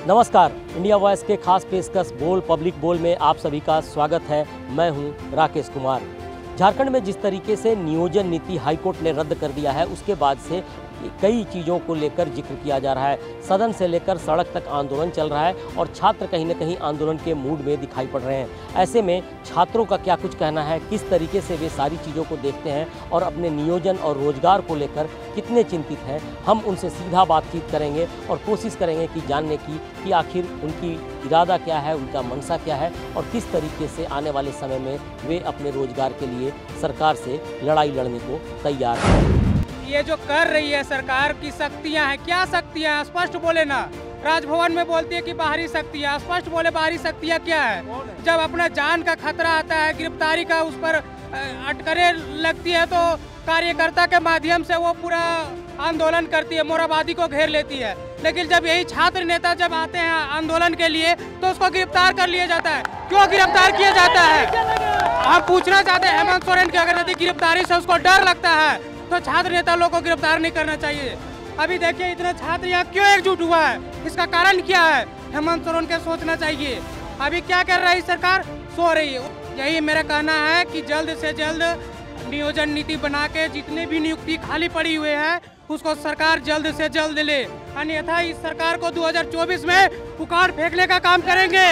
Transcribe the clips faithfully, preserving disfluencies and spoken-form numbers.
नमस्कार, India voice के खास पेशकश बोल पब्लिक बोल में आप सभी का स्वागत है। मैं हूं राकेश कुमार। झारखंड में जिस तरीके से नियोजन नीति हाईकोर्ट ने रद्द कर दिया है, उसके बाद से कई चीज़ों को लेकर जिक्र किया जा रहा है। सदन से लेकर सड़क तक आंदोलन चल रहा है और छात्र कहीं न कहीं आंदोलन के मूड में दिखाई पड़ रहे हैं। ऐसे में छात्रों का क्या कुछ कहना है, किस तरीके से वे सारी चीज़ों को देखते हैं और अपने नियोजन और रोजगार को लेकर कितने चिंतित हैं, हम उनसे सीधा बातचीत करेंगे और कोशिश करेंगे कि जानने की कि आखिर उनकी इरादा क्या है, उनका मनसा क्या है और किस तरीके से आने वाले समय में वे अपने रोजगार के लिए सरकार से लड़ाई लड़ने को तैयार हैं। ये जो कर रही है सरकार की शक्तियां हैं, क्या शक्तियां हैं? स्पष्ट बोले ना। राजभवन में बोलती है कि बाहरी शक्तियां, स्पष्ट बोले बाहरी शक्तियां क्या है? जब अपना जान का खतरा आता है, गिरफ्तारी का उस पर अटकलें लगती है, तो कार्यकर्ता के माध्यम से वो पूरा आंदोलन करती है, मोराबादी को घेर लेती है। लेकिन जब यही छात्र नेता जब आते हैं आंदोलन के लिए तो उसको गिरफ्तार कर लिया जाता है। क्यों गिरफ्तार किया जाता है? हम पूछना चाहते हैं हेमंत सोरेन की, अगर यदि गिरफ्तारी से उसको डर लगता है तो छात्र नेता लोग को गिरफ्तार नहीं करना चाहिए। अभी देखिए इतने छात्र यहाँ क्यों एकजुट हुआ है, इसका कारण क्या है? हेमंत सोरेन के सोचना चाहिए। अभी क्या कर रही सरकार? सो रही है। यही मेरा कहना है कि जल्द से जल्द नियोजन नीति बना के जितने भी नियुक्ति खाली पड़ी हुए हैं उसको सरकार जल्द से जल्द ले, अन्यथा इस सरकार को दो हज़ार चौबीस में उखाड़ फेंकने का काम करेंगे।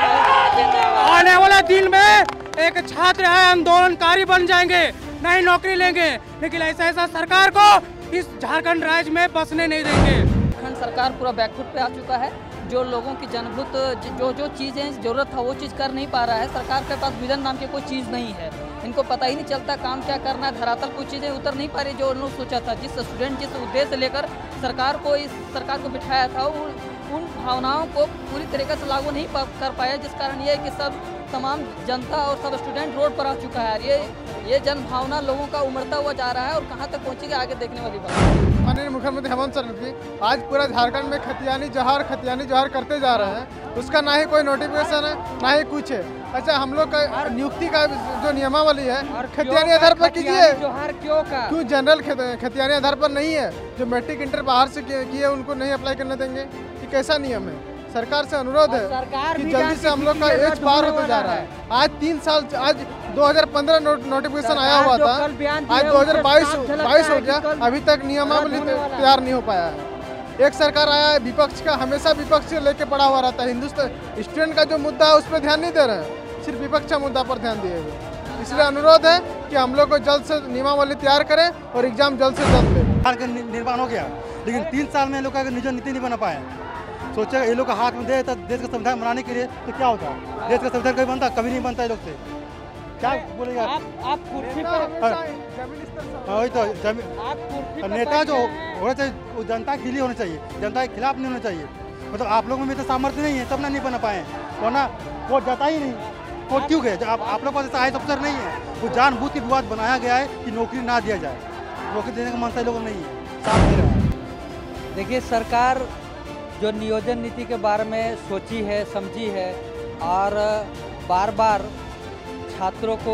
आने वाले दिन में एक छात्र है आंदोलनकारी बन जाएंगे, नहीं नौकरी लेंगे, लेकिन ऐसा ऐसा सरकार को इस झारखंड राज्य में बसने नहीं देंगे। झारखंड सरकार पूरा बैकफुट पे आ चुका है। जो लोगों की जनभूत जो जो चीज़ें जरूरत था वो चीज़ कर नहीं पा रहा है। सरकार के पास विजन नाम की कोई चीज़ नहीं है। इनको पता ही नहीं चलता काम क्या करना है। धरातल कुछ चीज़ें उतर नहीं पा रही जो उन्होंने सोचा था। जिस स्टूडेंट जिस उद्देश्य लेकर सरकार को इस सरकार को बिठाया था उन, उन भावनाओं को पूरी तरीके से लागू नहीं कर पाया, जिस कारण ये कि सब तमाम जनता और सब स्टूडेंट रोड पर आ चुका है। ये ये जन भावना लोगों का उमड़ता हुआ जा रहा है और कहाँ तक पहुँचेगी आगे देखने वाली बात। माननीय मुख्यमंत्री हेमंत सोरेन जी आज पूरा झारखंड में खतियानी जौहर खतियानी जौहर करते जा रहे हैं। उसका ना ही कोई नोटिफिकेशन है ना ही कुछ है। अच्छा, हम लोग का नियुक्ति का जो नियमावली है खतियानी आधार पर कीजिए। जौहर क्यों का? क्यों जनरल खतियानी आधार पर नहीं है? जो मैट्रिक इंटर बाहर से किए उनको नहीं अप्लाई करने देंगे? ये कैसा नियम है? सरकार से अनुरोध है कि जल्दी से हम लोग का एज पार होता जा रहा है। आज तीन साल आज दो हज़ार पंद्रह नोटिफिकेशन आया हुआ था, आज दो हज़ार बाईस बाईस हो गया, अभी तक नियमावली तैयार नहीं हो पाया है। एक सरकार आया है विपक्ष का, हमेशा विपक्ष लेके पड़ा हुआ रहता है। हिंदुस्तान स्टूडेंट का जो मुद्दा है उस पर ध्यान नहीं दे रहे हैं, सिर्फ विपक्ष का मुद्दा पर ध्यान दिए हुए। इसलिए अनुरोध है कि हम लोग को जल्द से नियमावली तैयार करें और एग्जाम जल्द से जल्द दें। निर्माण हो गया, लेकिन तीन साल में लोग का नियोजन नीति नहीं बना पाए। सोचा ये लोग का हाथ में दे तो देश का संविधान बनाने के लिए तो क्या होता? देश का संविधान कभी बनता? कभी नहीं बनता। ये लोग से क्या बोलेगा? आप आप कुर्सी पर वही तो जमीन नेता जो होना चाहिए वो जनता के लिए होना चाहिए, जनता के खिलाफ नहीं होना चाहिए। मतलब आप लोगों में तो सामर्थ्य नहीं है, तब ना नहीं बना पाए, वरना वोट जाता ही नहीं। वोट क्यों गए? आप आप लोग का आई अफसर नहीं है, वो जानबूझ के विवाद बनाया गया है कि नौकरी ना दिया जाए। नौकरी देने का मनसा लोगों नहीं है, साफ दे रहा है। देखिए, सरकार जो नियोजन नीति के बारे में सोची है, समझी है और बार बार छात्रों को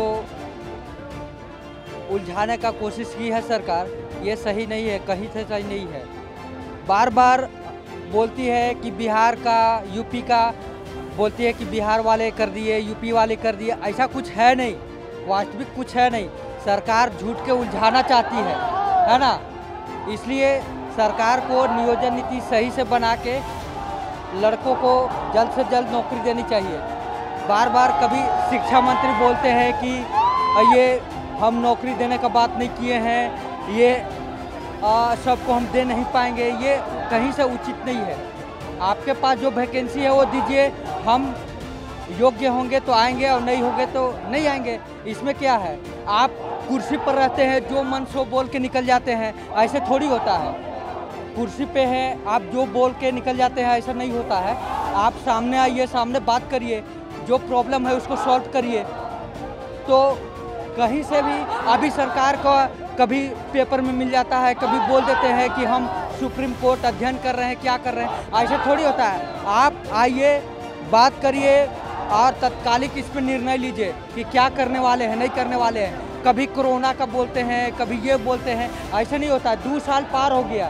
उलझाने का कोशिश की है सरकार, ये सही नहीं है, कहीं से सही नहीं है। बार बार बोलती है कि बिहार का, यूपी का, बोलती है कि बिहार वाले कर दिए, यूपी वाले कर दिए। ऐसा कुछ है नहीं, वास्तविक कुछ है नहीं। सरकार झूठ के उलझाना चाहती है, है ना? इसलिए सरकार को नियोजन नीति सही से बना के लड़कों को जल्द से जल्द नौकरी देनी चाहिए। बार बार कभी शिक्षा मंत्री बोलते हैं कि ये हम नौकरी देने का बात नहीं किए हैं, ये सबको हम दे नहीं पाएंगे, ये कहीं से उचित नहीं है। आपके पास जो वैकेंसी है वो दीजिए, हम योग्य होंगे तो आएंगे और नहीं होंगे तो नहीं आएंगे। इसमें क्या है? आप कुर्सी पर रहते हैं, जो मन सो बोल के निकल जाते हैं, ऐसे थोड़ी होता है। कुर्सी पे है, आप जो बोल के निकल जाते हैं, ऐसा नहीं होता है। आप सामने आइए, सामने बात करिए, जो प्रॉब्लम है उसको सॉल्व करिए। तो कहीं से भी अभी सरकार का कभी पेपर में मिल जाता है, कभी बोल देते हैं कि हम सुप्रीम कोर्ट अध्ययन कर रहे हैं, क्या कर रहे हैं, ऐसा थोड़ी होता है। आप आइए, बात करिए और तत्कालिक इस पर निर्णय लीजिए कि क्या करने वाले हैं, नहीं करने वाले हैं। कभी कोरोना का बोलते हैं, कभी ये बोलते हैं, ऐसा नहीं होता है। दो साल पार हो गया,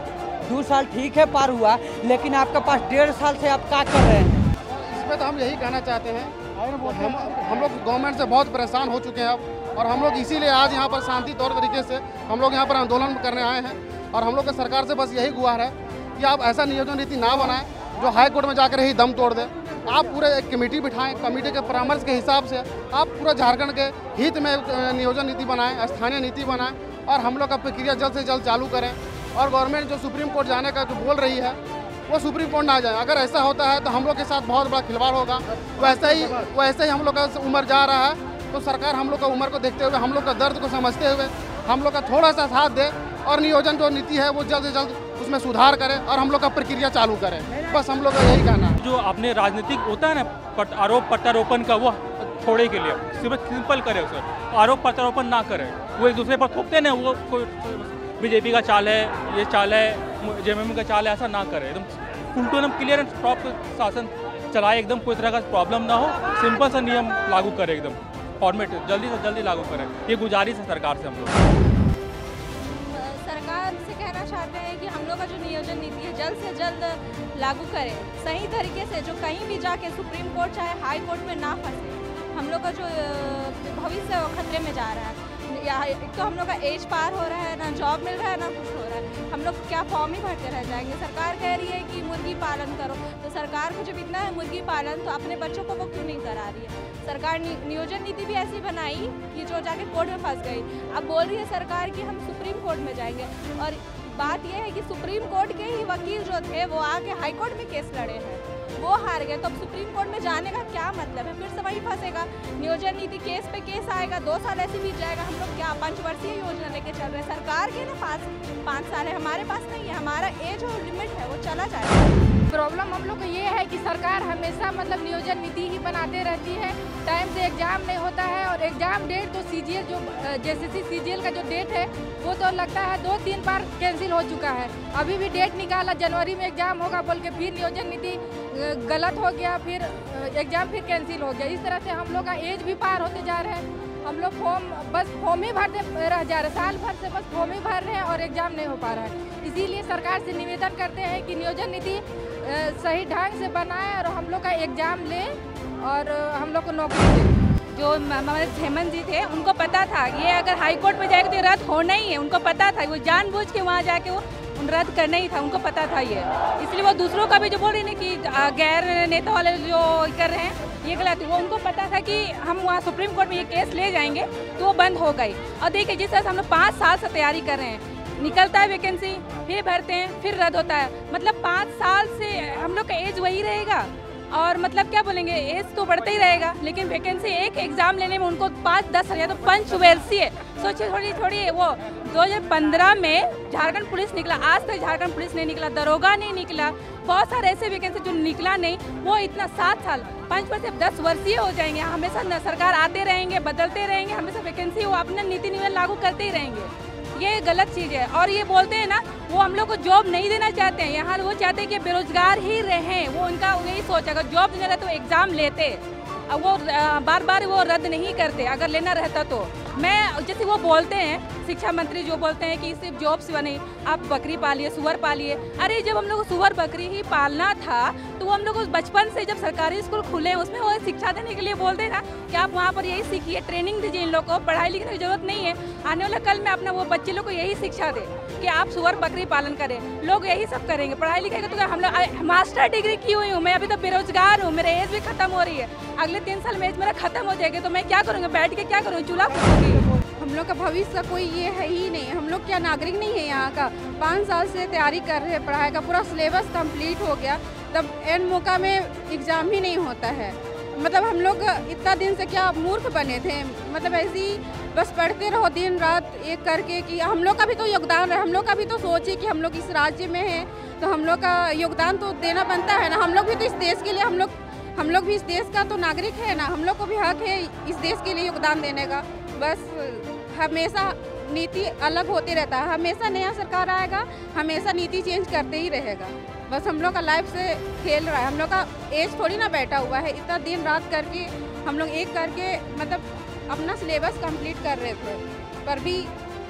दो साल ठीक है पार हुआ, लेकिन आपके पास डेढ़ साल से आप क्या कर रहे हैं? इसमें तो हम यही कहना चाहते हैं, हम हम लोग गवर्नमेंट से बहुत परेशान हो चुके हैं अब, और हम लोग इसीलिए आज यहाँ पर शांति तौर तरीके से हम लोग यहाँ पर आंदोलन करने आए हैं। और हम लोग के सरकार से बस यही गुहार है कि आप ऐसा नियोजन नीति ना बनाएं जो हाई कोर्ट में जाकर ही दम तोड़ दे। आप पूरे एक कमेटी बिठाएं, कमेटी के परामर्श के हिसाब से आप पूरा झारखंड के हित में नियोजन नीति बनाएं, स्थानीय नीति बनाएं, और हम लोग का प्रक्रिया जल्द से जल्द चालू करें। और गवर्नमेंट जो सुप्रीम कोर्ट जाने का जो बोल रही है वो सुप्रीम कोर्ट ना जाए। अगर ऐसा होता है तो हम लोग के साथ बहुत बड़ा खिलवाड़ होगा। वैसे ही वैसे ही हम लोग का उम्र जा रहा है, तो सरकार हम लोग का उम्र को देखते हुए, हम लोग का दर्द को समझते हुए हम लोग का थोड़ा सा साथ दे, और नियोजन जो नीति है वो जल्द से जल्द उसमें सुधार करें और हम लोग का प्रक्रिया चालू करें। बस हम लोग का यही कहना है। जो अपने राजनीतिक होता है ना पट, आरोप प्रत्यारोपण का, वो छोड़े के लिए सिर्फ सिंपल करे उसे, आरोप प्रत्यारोपण ना करे। वो एक दूसरे पर थोपते ना, वो कोई बीजेपी का चाल है, ये चाल है, जेएमएम का चाल है, ऐसा ना करे। एकदम उल्टो एकदम क्लियर एंड प्रॉपर शासन चलाए, एकदम कोई तरह का प्रॉब्लम ना हो, सिंपल सा नियम लागू करे, एकदम फॉर्मेट जल्दी से जल्दी लागू करें। ये गुजारिश है सरकार से हम लोग। सरकार से कहना चाहते हैं कि हम लोग का जो नियोजन नीति है जल्द से जल्द लागू करें, सही तरीके से, जो कहीं भी जाके सुप्रीम कोर्ट चाहे हाई कोर्ट में ना फंसे। हम लोग का जो भविष्य है वो खतरे में जा रहा है। या एक तो हम लोग का एज पार हो रहा है, ना जॉब मिल रहा है, ना कुछ हो रहा है। हम लोग क्या फॉर्म ही भरते रह जाएंगे। सरकार कह रही है कि मुर्गी पालन करो, तो सरकार को जब इतना है मुर्गी पालन, तो अपने बच्चों को वो क्यों नहीं करा रही है? सरकार नियोजन नीति भी ऐसी बनाई कि जो जाके कोर्ट में फंस गई। अब बोल रही है सरकार कि हम सुप्रीम कोर्ट में जाएंगे, और बात यह है कि सुप्रीम कोर्ट के ही वकील जो थे वो आके हाई कोर्ट में केस लड़े हैं, वो हार गए। तो अब सुप्रीम कोर्ट में जाने का क्या मतलब है? फिर से वही फंसेगा। नियोजन नीति केस पे केस आएगा, दो साल ऐसे बीत जाएगा। हम लोग क्या पंचवर्षीय योजना लेके चल रहे हैं? सरकार के ना पास पाँच साल है, हमारे पास नहीं है। हमारा एज और लिमिट है वो चला जाएगा। प्रॉब्लम हम लोग को ये है कि सरकार हमेशा मतलब नियोजन नीति ही बनाते रहती है, टाइम से एग्जाम नहीं होता है। और एग्जाम डेट तो सीजीएल जो जेएसएससी सीजीएल का जो डेट है वो तो लगता है दो तीन बार कैंसिल हो चुका है। अभी भी डेट निकाला, जनवरी में एग्जाम होगा बोल के फिर नियोजन नीति गलत हो गया, फिर एग्जाम फिर कैंसिल हो गया। इस तरह से हम लोग का एज भी पार होते जा रहे हैं। हम लोग फॉर्म बस फॉर्म ही भरते रह जा रहे हैं, साल भर से बस फॉर्म ही भर रहे हैं और एग्जाम नहीं हो पा रहा है। इसीलिए सरकार से निवेदन करते हैं कि नियोजन नीति सही ढंग से बनाए और हम लोग का एग्जाम ले और हम लोग को नौकरी दे। जो हमारे हेमंत जी थे उनको पता था ये अगर हाई कोर्ट में जाएगा तो ये रद्द होना ही है। उनको पता था, वो जानबूझ के वहाँ जाके वो रद्द करना ही था, उनको पता था ये। इसलिए वो दूसरों का भी जो बोल रहे हैं कि गैर नेता वाले जो कर रहे हैं ये गलत है, वो उनको पता था कि हम वहाँ सुप्रीम कोर्ट में ये केस ले जाएंगे तो वो बंद हो गई। और देखिए जिस तरह से हम लोग पाँच साल से तैयारी कर रहे हैं, निकलता है वैकेंसी, फिर भरते हैं, फिर रद्द होता है। मतलब पाँच साल से हम लोग का एज वही रहेगा और मतलब क्या बोलेंगे, एज तो बढ़ता ही रहेगा, लेकिन वैकेंसी एक एग्जाम लेने में उनको पाँच दस हजार तो पंचवर्षीय है। सोचिए थोड़ी थोड़ी वो दो हज़ार पंद्रह में झारखंड पुलिस निकला, आज तक झारखंड पुलिस नहीं निकला, दरोगा नहीं निकला, बहुत सारे ऐसे वैकेंसी जो निकला नहीं। वो इतना सात साल पाँच वर्ष दस वर्षीय हो जाएंगे। हमेशा सरकार आते रहेंगे, बदलते रहेंगे, हमेशा वैकेंसी वो अपना नीति नियम लागू करते ही रहेंगे। ये गलत चीज़ है। और ये बोलते हैं ना वो हम लोग को जॉब नहीं देना चाहते हैं, यहाँ वो चाहते हैं कि बेरोजगार ही रहें। वो उनका यही सोच, अगर जॉब देना रहता तो एग्ज़ाम लेते, अब वो बार बार वो रद्द नहीं करते अगर लेना रहता तो। मैं जैसे वो बोलते हैं शिक्षा मंत्री जो बोलते हैं कि सिर्फ जॉब से नहीं, आप बकरी पालिए, सुअर पालिए। अरे जब हम लोग को सुअर बकरी ही पालना था तो हम लोग उस बचपन से जब सरकारी स्कूल खुले उसमें वो शिक्षा देने के लिए बोलते हैं ना कि आप वहाँ पर यही सीखिए, ट्रेनिंग दीजिए इन लोग को, पढ़ाई लिखने की जरूरत नहीं है। आने वाला कल में अपना वो बच्चे लोग को यही शिक्षा दे कि आप सुअर बकरी पालन करें, लोग यही सब करेंगे, पढ़ाई लिखाई। तो हम लोग मास्टर डिग्री की हुई हूँ मैं, अभी तो बेरोजगार हूँ, मेरे एज भी खत्म हो रही है। अगले तीन साल में एज मेरा खत्म हो जाएगी तो मैं क्या करूँगी, बैठ के क्या करूँगी, चूल्हा फूकूंगी। हम लोग का भविष्य का कोई ये है ही नहीं। हम लोग क्या नागरिक नहीं है यहाँ का। पाँच साल से तैयारी कर रहे हैं, पढ़ाई का पूरा सिलेबस कंप्लीट हो गया, तब एंड मौका में एग्ज़ाम ही नहीं होता है। मतलब हम लोग इतना दिन से क्या मूर्ख बने थे, मतलब ऐसे ही बस पढ़ते रहो दिन रात एक करके कि हम लोग का भी तो योगदान है। हम लोग का भी तो सोचिए कि हम लोग इस राज्य में हैं तो हम लोग का योगदान तो देना बनता है ना। हम लोग भी तो इस देश के लिए, हम लोग हम लोग भी इस देश का तो नागरिक है ना। हम लोग को भी हक है इस देश के लिए योगदान देने का। बस हमेशा नीति अलग होते रहता है, हमेशा नया सरकार आएगा, हमेशा नीति चेंज करते ही रहेगा। बस हम लोग का लाइफ से खेल रहा है। हम लोग का एज थोड़ी ना बैठा हुआ है, इतना दिन रात करके हम लोग एक करके मतलब अपना सिलेबस कंप्लीट कर रहे थे, पर भी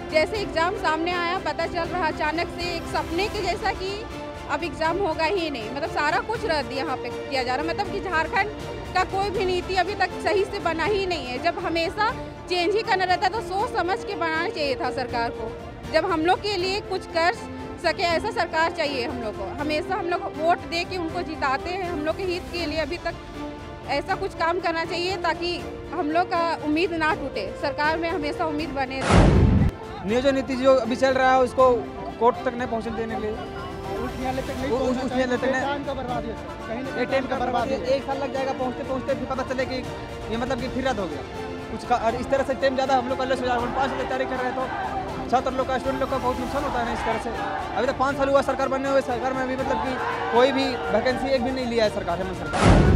जैसे एग्ज़ाम सामने आया पता चल रहा अचानक से एक सपने के जैसा कि अब एग्ज़ाम होगा ही नहीं, मतलब सारा कुछ रद्द यहाँ पे किया जा रहा है। मतलब कि झारखंड का कोई भी नीति अभी तक सही से बना ही नहीं है। जब हमेशा चेंज ही करना रहता तो सोच समझ के बनाना चाहिए था सरकार को। जब हम लोग के लिए कुछ कर सके ऐसा सरकार चाहिए हम लोग को। हमेशा हम लोग वोट दे के उनको जिताते हैं, हम लोग के हित के लिए अभी तक ऐसा कुछ काम करना चाहिए ताकि हम लोग का उम्मीद ना टूटे, सरकार में हमेशा उम्मीद बने रहे। नियोजन नीति जो अभी चल रहा है उसको कोर्ट तक नहीं पहुँचने देने के लिए, उस न्यायालय तक नहीं, एक साल लग जाएगा पहुँचते पहुँचते, फिर पता चले कि ये मतलब कि फिर रद्द हो गया कुछ का। और इस तरह से टाइम ज़्यादा हम लोग कल से पाँच साल तैयारी कर रहे हैं तो छात्र लोग का, स्टूडेंट लोग का बहुत नुकसान होता है ना इस तरह से। अभी तक पाँच साल हुआ सरकार बनने हुए, सरकार में अभी मतलब कि कोई भी वैकेंसी एक भी नहीं लिया है सरकार, हेमंत सरकार।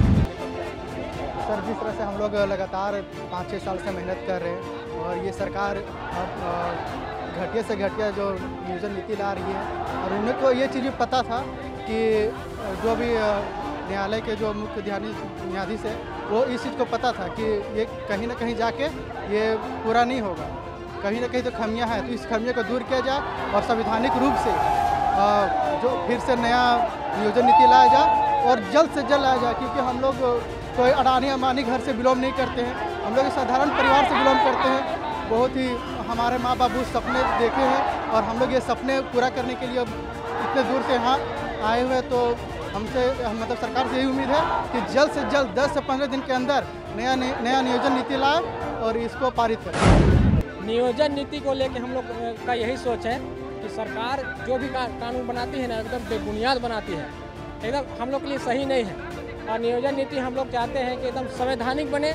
सर जिस तरह से हम लोग लगातार पाँच छः साल से मेहनत कर रहे हैं और ये सरकार अब घटिया से घटिया जो नियोजन नीति ला रही है, और उन्हें को ये चीज़ भी पता था कि जो भी न्यायालय के जो मुख्य न्यायाधीश है वो इस चीज़ को पता था कि ये कहीं ना कहीं जाके ये पूरा नहीं होगा, कहीं ना कहीं तो खामियां हैं, तो इस खामियों को दूर किया जाए और संवैधानिक रूप से जो फिर से नया नियोजन नीति लाया जाए और जल्द से जल्द लाया जाए। क्योंकि हम लोग कोई अडानी अम्बानी घर से बिलोंग नहीं करते हैं, हम लोग एक साधारण परिवार से बिलोंग करते हैं। बहुत ही हमारे माँ बाबू सपने देखे हैं और हम लोग ये सपने पूरा करने के लिए इतने दूर से यहाँ आए हुए, तो हमसे मतलब सरकार से यही उम्मीद है कि जल्द से जल्द दस से पंद्रह दिन के अंदर नया नया नियोजन नीति लाए और इसको पारित करें। नियोजन नीति को लेकर हम लोग का यही सोच है कि सरकार जो भी का, कानून बनाती है ना एकदम बेबुनियाद बनाती है, एकदम हम लोग के लिए सही नहीं है। और नियोजन नीति हम लोग चाहते हैं कि एकदम संवैधानिक बने,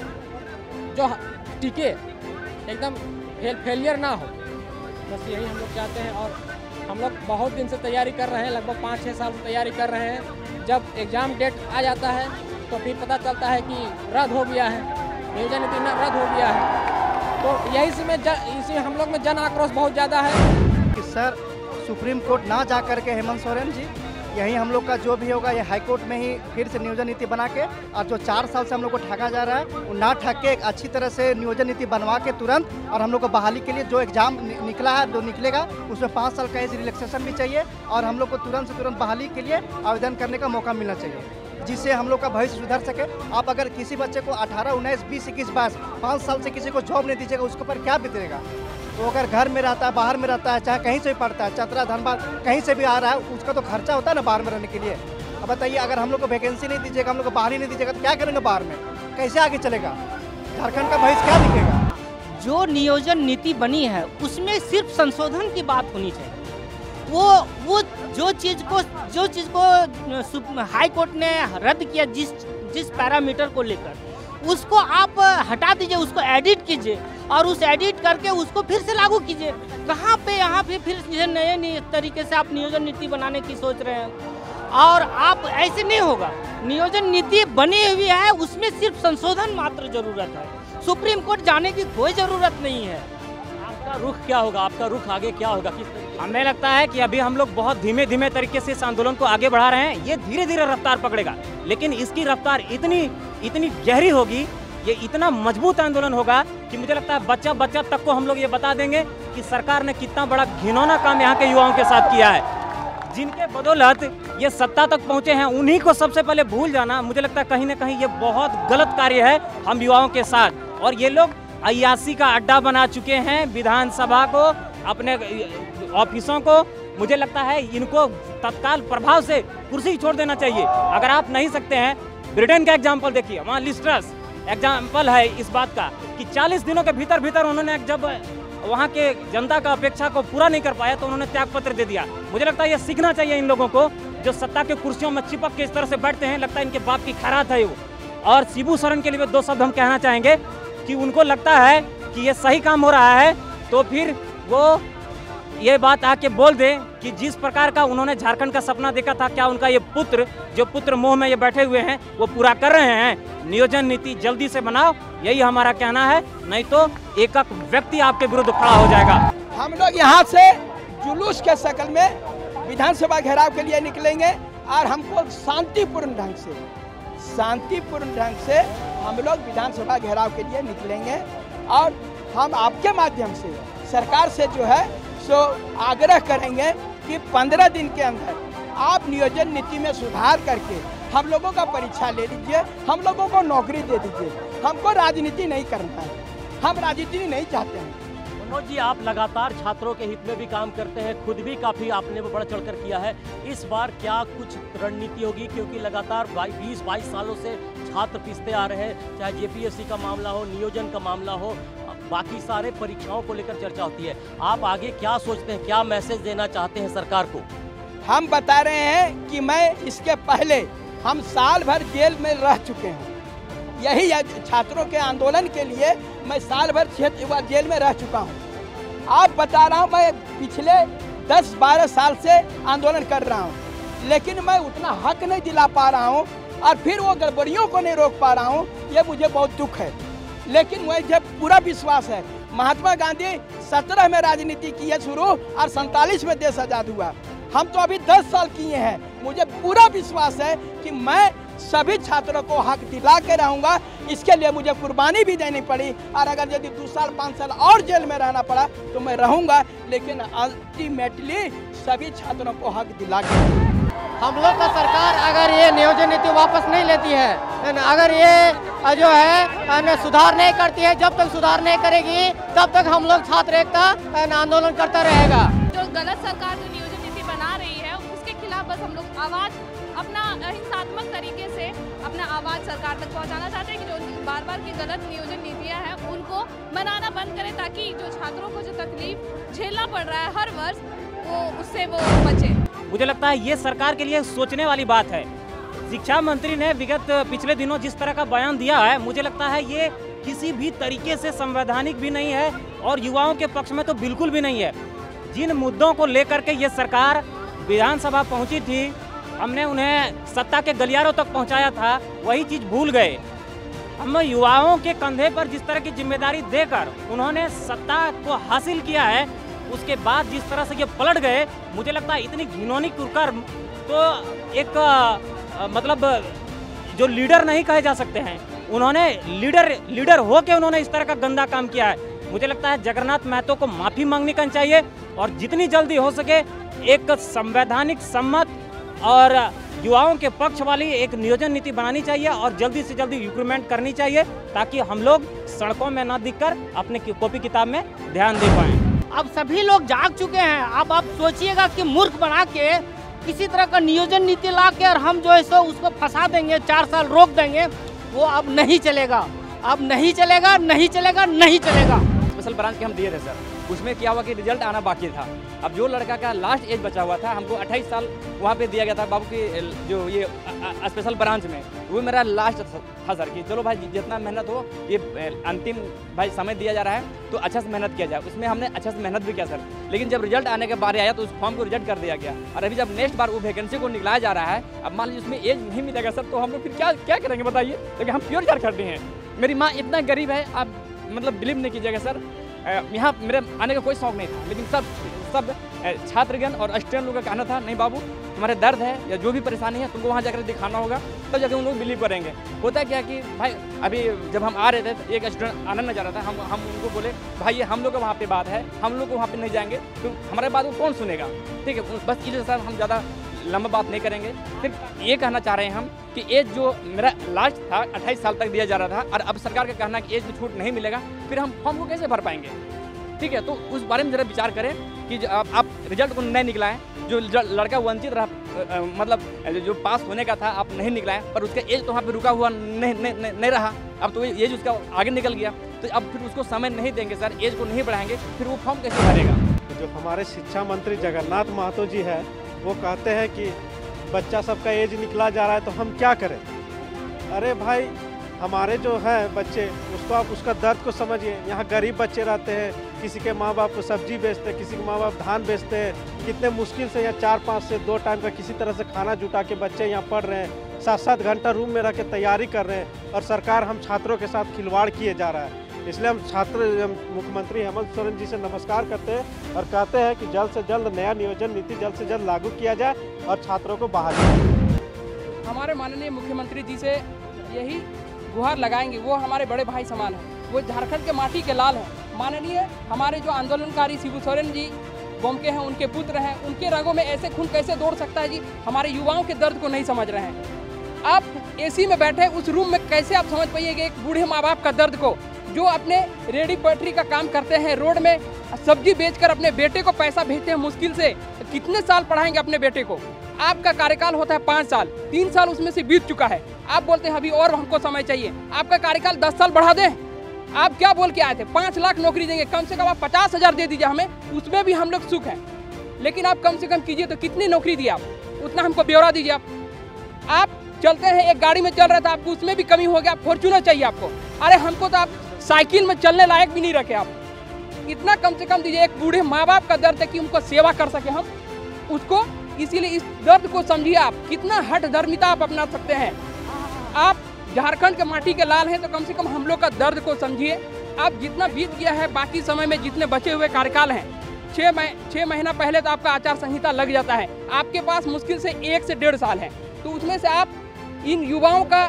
जो टिके, एकदम फेल फेलियर ना हो, बस यही हम लोग चाहते हैं। और हम लोग बहुत दिन से तैयारी कर रहे हैं, लगभग पाँच छः साल से तैयारी कर रहे हैं। जब एग्ज़ाम डेट आ जाता है तो फिर पता चलता है कि रद्द हो गया है, नियोजन नीति रद्द हो गया है। तो यही से में इसी हम लोग में जन आक्रोश बहुत ज़्यादा है कि सर सुप्रीम कोर्ट ना जा कर के हेमंत सोरेन जी, यही हम लोग का जो भी होगा ये हाई कोर्ट में ही फिर से नियोजन नीति बना के, और जो चार साल से हम लोग को ठगा जा रहा है वो ना ठग के एक अच्छी तरह से नियोजन नीति बनवा के तुरंत, और हम लोग को बहाली के लिए जो एग्जाम निकला है जो निकलेगा उसमें पाँच साल का एज रिलैक्सेशन भी चाहिए, और हम लोग को तुरंत से तुरंत बहाली के लिए आवेदन करने का मौका मिलना चाहिए, जिससे हम लोग का भविष्य सुधर सके। आप अगर किसी बच्चे को अठारह उन्नीस बीस इक्कीस बाईस पाँच साल से किसी को जॉब नहीं दीजिएगा, उसके ऊपर क्या बीतेगा। तो अगर घर में रहता है, बाहर में रहता है, चाहे कहीं से भी पढ़ता है, चतरा धनबाद कहीं से भी आ रहा है, उसका तो खर्चा होता है ना बाहर में रहने के लिए। अब बताइए, अगर हम लोग को वैकेंसी नहीं दीजिएगा, हम लोग को बाहर ही नहीं दीजिएगा, तो क्या करेंगे बाहर में, कैसे आगे चलेगा, झारखंड का भविष्य क्या दिखेगा। जो नियोजन नीति बनी है उसमें सिर्फ संशोधन की बात होनी चाहिए। वो वो जो चीज़ को जो चीज़ को हाई कोर्ट ने रद्द किया, जिस जिस पैरामीटर को लेकर, उसको आप हटा दीजिए, उसको एडिट कीजिए और उस एडिट करके उसको फिर से लागू कीजिए। कहाँ पे यहाँ पे फिर नए नए तरीके से आप नियोजन नीति बनाने की सोच रहे हैं, और आप ऐसे नहीं होगा। नियोजन नीति बनी हुई है, उसमें सिर्फ संशोधन मात्र जरूरत है, सुप्रीम कोर्ट जाने की कोई ज़रूरत नहीं है। आपका रुख क्या होगा, आपका रुख आगे क्या होगा, किस तरीके? हमें लगता है कि अभी हम लोग बहुत धीमे धीमे तरीके से इस आंदोलन को आगे बढ़ा रहे हैं। ये धीरे धीरे रफ्तार पकड़ेगा, लेकिन इसकी रफ्तार इतनी इतनी गहरी होगी, ये इतना मजबूत आंदोलन होगा कि मुझे लगता है बच्चा बच्चा तक को हम लोग ये बता देंगे कि सरकार ने कितना बड़ा घिनौना काम यहाँ के युवाओं के साथ किया है। जिनके बदौलत ये सत्ता तक पहुँचे हैं, उन्हीं को सबसे पहले भूल जाना, मुझे लगता है कहीं ना कहीं ये बहुत गलत कार्य है हम युवाओं के साथ। और ये लोग अय्यासी का अड्डा बना चुके हैं विधानसभा को, अपने ऑफिसों को। मुझे लगता है इनको तत्काल प्रभाव से कुर्सी छोड़ देना चाहिए। अगर आप नहीं सकते हैं, ब्रिटेन का एग्जाम्पल देखिए, वहाँ लिज ट्रस एग्जाम्पल है इस बात का कि चालीस दिनों के भीतर भीतर उन्होंने जब वहाँ के जनता का अपेक्षा को पूरा नहीं कर पाया तो उन्होंने त्यागपत्र दे दिया। मुझे लगता है ये सीखना चाहिए इन लोगों को, जो सत्ता के कुर्सियों में चिपक के इस तरह से बैठते हैं, लगता है इनके बाप की खैरात है वो। और शिबू सोरेन के लिए दो शब्द हम कहना चाहेंगे कि उनको लगता है कि ये सही काम हो रहा है, तो फिर वो ये बात आके बोल दे कि जिस प्रकार का उन्होंने झारखंड का सपना देखा था, क्या उनका ये पुत्र, जो पुत्र मोह में ये बैठे हुए हैं, वो पूरा कर रहे हैं। नियोजन नीति जल्दी से बनाओ, यही हमारा कहना है, नहीं तो एक एक व्यक्ति आपके विरुद्ध खड़ा हो जाएगा। हम लोग यहाँ से जुलूस के शक्ल में विधानसभा घेराव के लिए निकलेंगे, और हमको शांतिपूर्ण ढंग से शांतिपूर्ण ढंग से हम लोग विधानसभा घेराव के लिए निकलेंगे, और हम आपके माध्यम से सरकार से जो है सो आग्रह करेंगे कि पंद्रह दिन के अंदर आप नियोजन नीति में सुधार करके हम लोगों का परीक्षा ले लीजिए, हम लोगों को नौकरी दे दीजिए। हमको राजनीति नहीं करना है, हम राजनीति नहीं चाहते हैं। मनोज जी, आप लगातार छात्रों के हित में भी काम करते हैं, खुद भी काफ़ी आपने वो बढ़ चढ़कर किया है। इस बार क्या कुछ रणनीति होगी, क्योंकि लगातार बीस बाईस सालों से छात्र पिसते आ रहे हैं, चाहे जेपीएससी का मामला हो, नियोजन का मामला हो, बाकी सारे परीक्षाओं को लेकर चर्चा होती है। आप आगे क्या सोचते हैं, क्या मैसेज देना चाहते हैं सरकार को? हम बता रहे हैं कि मैं इसके पहले हम साल भर जेल में रह चुके हैं। यही छात्रों के आंदोलन के लिए मैं साल भर जेल में रह चुका हूं। आप बता रहा हूं, मैं पिछले दस बारह साल से आंदोलन कर रहा हूं, लेकिन मैं उतना हक नहीं दिला पा रहा हूं और फिर वो गड़बड़ियों को नहीं रोक पा रहा हूं। ये मुझे बहुत दुख है, लेकिन मुझे पूरा विश्वास है महात्मा गांधी सत्रह में राजनीति की है शुरू और सैंतालीस में देश आज़ाद हुआ। हम तो अभी दस साल किए हैं। मुझे पूरा विश्वास है कि मैं सभी छात्रों को हक दिला के रहूंगा। इसके लिए मुझे कुर्बानी भी देनी पड़ी और अगर यदि दो साल पाँच साल और जेल में रहना पड़ा तो मैं रहूंगा, लेकिन अल्टीमेटली सभी छात्रों को हक दिला के। हम लोग का सरकार अगर ये नियोजन नीति वापस नहीं लेती है, अगर ये जो है सुधार नहीं करती है, जब तक सुधार नहीं करेगी तब तक हम लोग छात्र एकता आंदोलन करता रहेगा। जो गलत सरकार जो नियोजन नीति बना रही है उसके खिलाफ बस हम लोग आवाज अपना हिंसात्मक तरीके से अपना आवाज सरकार तक पहुंचाना चाहते हैं कि जो बार बार की गलत नियोजन नीतियां हैं उनको मनाना बंद करें, ताकि जो छात्रों को जो तकलीफ झेलना पड़ रहा है हर वर्ष वो उससे वो बचे। मुझे लगता है ये सरकार के लिए सोचने वाली बात है। शिक्षा मंत्री ने विगत पिछले दिनों जिस तरह का बयान दिया है, मुझे लगता है ये किसी भी तरीके से संवैधानिक भी नहीं है और युवाओं के पक्ष में तो बिल्कुल भी नहीं है। जिन मुद्दों को लेकर के ये सरकार विधानसभा पहुंची थी, हमने उन्हें सत्ता के गलियारों तक पहुंचाया था, वही चीज़ भूल गए। हम युवाओं के कंधे पर जिस तरह की जिम्मेदारी देकर उन्होंने सत्ता को हासिल किया है, उसके बाद जिस तरह से ये पलट गए, मुझे लगता है इतनी घिनौनी कुकर्म तो एक आ, मतलब जो लीडर नहीं कहे जा सकते हैं। उन्होंने लीडर लीडर हो के उन्होंने इस तरह का गंदा काम किया है। मुझे लगता है जगन्नाथ महतो को माफ़ी मांगनी करनी चाहिए और जितनी जल्दी हो सके एक संवैधानिक सम्मत और युवाओं के पक्ष वाली एक नियोजन नीति बनानी चाहिए और जल्दी से जल्दी रिक्रूटमेंट करनी चाहिए, ताकि हम लोग सड़कों में न दिखकर अपने कॉपी किताब में ध्यान दे पाएँ। अब सभी लोग जाग चुके हैं। अब आप सोचिएगा कि मूर्ख बना के किसी तरह का नियोजन नीति ला के और हम जो है सो उसको फंसा देंगे, चार साल रोक देंगे, वो अब नहीं चलेगा। अब नहीं चलेगा, नहीं चलेगा, नहीं चलेगा। स्पेशल ब्रांच के हम दिए थे सर, उसमें क्या हुआ कि रिजल्ट आना बाकी था। अब जो लड़का का लास्ट एज बचा हुआ था, हमको अट्ठाईस साल वहाँ पे दिया गया था बाबू की जो ये स्पेशल ब्रांच में, वो मेरा लास्ट था सर कि चलो भाई जितना मेहनत हो, ये अंतिम भाई समय दिया जा रहा है तो अच्छा से मेहनत किया जाए। उसमें हमने अच्छा से मेहनत भी किया सर, लेकिन जब रिजल्ट आने के बारे आया तो उस फॉर्म को रिजेक्ट कर दिया गया। और अभी जब नेक्स्ट बार वो वैकेंसी को निकलाया जा रहा है, अब मान लीजिए उसमें एज नहीं मिलेगा सर, तो हम लोग फिर क्या क्या करेंगे बताइए। लेकिन हम प्योर झारखंडी हैं। मेरी माँ इतना गरीब है, आप मतलब बिलीव नहीं कीजिएगा सर। यहाँ मेरे आने का कोई शौक नहीं था, लेकिन सब सब छात्रगण और स्टूडेंट लोगों का कहना था नहीं बाबू तुम्हारे दर्द है या जो भी परेशानी है तुमको वहाँ जाकर दिखाना होगा, तब जाकर उन लोग बिलीव करेंगे। होता क्या कि भाई अभी जब हम आ रहे थे तो एक स्टूडेंट आनंद में जा रहा था, हम हम उनको बोले भाई ये हम लोग का वहाँ पे बात है, हम लोग को वहाँ पे नहीं जाएंगे तो हमारे बात को कौन सुनेगा। ठीक है, बस इसलिए सर हम ज़्यादा लंबा बात नहीं करेंगे। सिर्फ ये कहना चाह रहे हैं हम कि एज जो मेरा लास्ट था अट्ठाईस साल तक दिया जा रहा था और अब सरकार का कहना कि एज में छूट नहीं मिलेगा, फिर हम फॉर्म को कैसे भर पाएंगे। ठीक है, तो उस बारे में ज़रा विचार करें कि जो आप, आप रिजल्ट को नहीं निकलाएं, जो लड़का वंचित रहा आ, मतलब जो पास होने का था आप नहीं निकलाएं, पर उसका एज तो वहाँ पे रुका हुआ नहीं नहीं, नहीं, नहीं रहा। अब तो एज उसका आगे निकल गया, तो अब फिर उसको समय नहीं देंगे सर, एज को नहीं बढ़ाएंगे, फिर वो फॉर्म कैसे भरेगा। जो हमारे शिक्षा मंत्री जगन्नाथ महतो जी है, वो कहते हैं कि बच्चा सबका एज निकला जा रहा है तो हम क्या करें। अरे भाई हमारे जो है बच्चे, उसको आप उसका दर्द को समझिए। यहाँ गरीब बच्चे रहते हैं, किसी के माँ बाप सब्जी बेचते हैं, किसी के माँ बाप धान बेचते हैं, कितने मुश्किल से यहाँ चार पाँच से दो टाइम का किसी तरह से खाना जुटा के बच्चे यहाँ पढ़ रहे हैं, सात सात घंटा रूम में रह के तैयारी कर रहे हैं, और सरकार हम छात्रों के साथ खिलवाड़ किए जा रहा है। इसलिए हम छात्र मुख्यमंत्री हेमंत सोरेन जी से नमस्कार करते हैं और कहते हैं कि जल्द से जल्द नया नियोजन नीति जल्द से जल्द लागू किया जाए और छात्रों को बहाली किया। हमारे माननीय मुख्यमंत्री जी से यही गुहार लगाएंगे। वो हमारे बड़े भाई समान हैं, वो झारखंड के माटी के लाल हैं। माननीय हमारे जो आंदोलनकारी शिबू सोरेन जी गोमके हैं, उनके पुत्र हैं, उनके रगों में ऐसे खून कैसे दौड़ सकता है जी? हमारे युवाओं के दर्द को नहीं समझ रहे हैं। आप एसी में बैठे उस रूम में कैसे आप समझ पाइएगा एक बूढ़े माँ बाप का दर्द को, जो अपने रेडी पटरी का काम करते हैं, रोड में सब्जी बेचकर अपने बेटे को पैसा भेजते हैं मुश्किल से। कितने साल पढ़ाएंगे अपने बेटे को? आपका कार्यकाल होता है पाँच साल, तीन साल उसमें से बीत चुका है। आप बोलते हैं अभी और हमको समय चाहिए। आपका कार्यकाल दस साल बढ़ा दें। आप क्या बोल के आए थे? पाँच लाख नौकरी देंगे, कम से कम आप पचास हजार दे दीजिए हमें, उसमें भी हम लोग सुख हैं। लेकिन आप कम से कम कीजिए तो कितनी नौकरी दी आप, उतना हमको ब्यौरा दीजिए। आप आप चलते हैं, एक गाड़ी में चल रहा था आपको, उसमें भी कमी हो गया, फॉर्च्यूनर चाहिए आपको। अरे हमको तो आप साइकिल में चलने लायक भी नहीं रखे। आप इतना कम से कम दीजिए। एक बूढ़े माँ बाप का दर्द है कि उनको सेवा कर सके हम उसको, इसीलिए इस दर्द को समझिए। आप कितना हठ धर्मिता आप अपना सकते हैं। आप झारखंड के माटी के लाल हैं तो कम से कम हम लोग का दर्द को समझिए। आप जितना बीत गया है, बाकी समय में जितने बचे हुए कार्यकाल हैं, छः मह छः महीना पहले तो आपका आचार संहिता लग जाता है। आपके पास मुश्किल से एक से डेढ़ साल है, तो उसमें से आप इन युवाओं का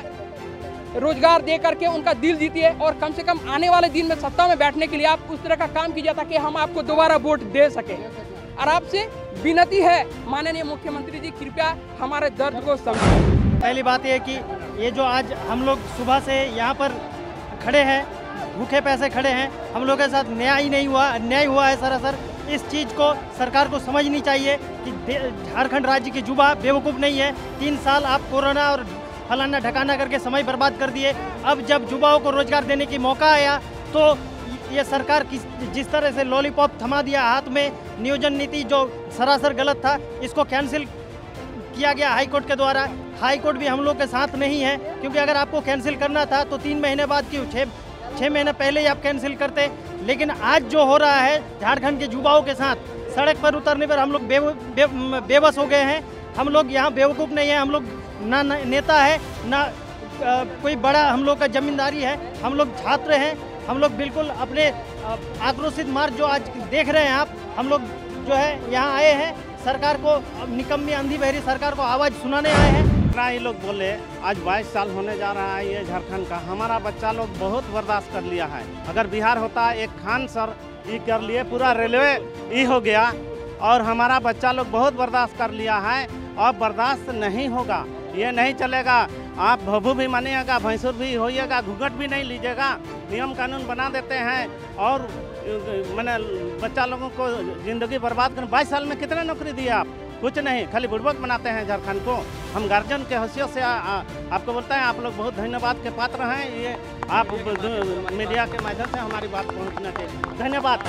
रोजगार दे करके उनका दिल जीतिए और कम से कम आने वाले दिन में सत्ता में बैठने के लिए आप उस तरह का काम कीजिए ताकि हम आपको दोबारा वोट दे सकें। और आपसे विनती है माननीय मुख्यमंत्री जी, कृपया हमारे दर्द को समझें। पहली बात यह है कि ये जो आज हम लोग सुबह से यहाँ पर खड़े हैं, भूखे पैसे खड़े हैं, हम लोग के साथ न्याय ही नहीं हुआ, अन्याय हुआ है सरासर। इस चीज़ को सरकार को समझनी चाहिए कि झारखंड राज्य की युवा बेवकूफ़ नहीं है। तीन साल आप कोरोना और फलाना ढकाना करके समय बर्बाद कर दिए। अब जब युवाओं को रोजगार देने की मौका आया तो ये सरकार किस जिस तरह से लॉलीपॉप थमा दिया हाथ में, नियोजन नीति जो सरासर गलत था, इसको कैंसिल किया गया हाई कोर्ट के द्वारा। हाई कोर्ट भी हम लोग के साथ नहीं है, क्योंकि अगर आपको कैंसिल करना था तो तीन महीने बाद क्यों, छः छः महीने पहले ही आप कैंसिल करते। लेकिन आज जो हो रहा है झारखंड के युवाओं के साथ, सड़क पर उतरने पर हम लोग बे, बे, बेबस हो गए हैं। हम लोग यहाँ बेवकूफ़ नहीं है, हम लोग ना नेता है ना आ, कोई बड़ा हम लोग का जमींदारी है। हम लोग छात्र हैं, हम लोग बिल्कुल अपने आक्रोशित मार्च जो आज देख रहे हैं आप, हम लोग जो है यहाँ आए हैं सरकार को, निकम्मी अंधी बहरी सरकार को आवाज़ सुनाने आए हैं। इतना ही लोग बोले, आज बाईस साल होने जा रहा है ये झारखंड का, हमारा बच्चा लोग बहुत बर्दाश्त कर लिया है। अगर बिहार होता एक खान सर ये कर लिए, पूरा रेलवे ये हो गया, और हमारा बच्चा लोग बहुत बर्दाश्त कर लिया है। अब बर्दाश्त नहीं होगा, ये नहीं चलेगा। आप भभू भी मानिएगा, भैंसुर भी होइएगा, घूंघट भी नहीं लीजिएगा। नियम कानून बना देते हैं और मैंने बच्चा लोगों को ज़िंदगी बर्बाद कर। बाईस साल में कितने नौकरी दिए आप? कुछ नहीं, खाली बुड़बक बनाते हैं झारखंड को। हम गार्जियन के हैसियत से आ, आ, आपको बोलते हैं, आप लोग बहुत धन्यवाद के पात्र हैं। ये आप मीडिया के माध्यम से हमारी बात पहुँचना चाहिए। धन्यवाद।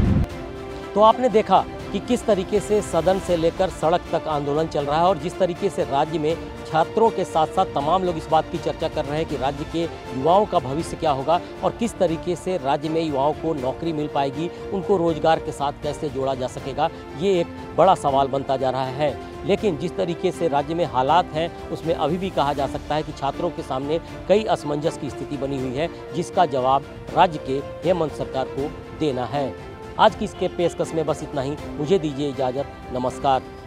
तो आपने देखा कि किस तरीके से सदन से लेकर सड़क तक आंदोलन चल रहा है और जिस तरीके से राज्य में छात्रों के साथ साथ तमाम लोग इस बात की चर्चा कर रहे हैं कि राज्य के युवाओं का भविष्य क्या होगा और किस तरीके से राज्य में युवाओं को नौकरी मिल पाएगी, उनको रोजगार के साथ कैसे जोड़ा जा सकेगा, ये एक बड़ा सवाल बनता जा रहा है। लेकिन जिस तरीके से राज्य में हालात हैं उसमें अभी भी कहा जा सकता है कि छात्रों के सामने कई असमंजस की स्थिति बनी हुई है, जिसका जवाब राज्य के हेमंत सरकार को देना है। आज की इसके पेशकश में बस इतना ही। मुझे दीजिए इजाज़त। नमस्कार।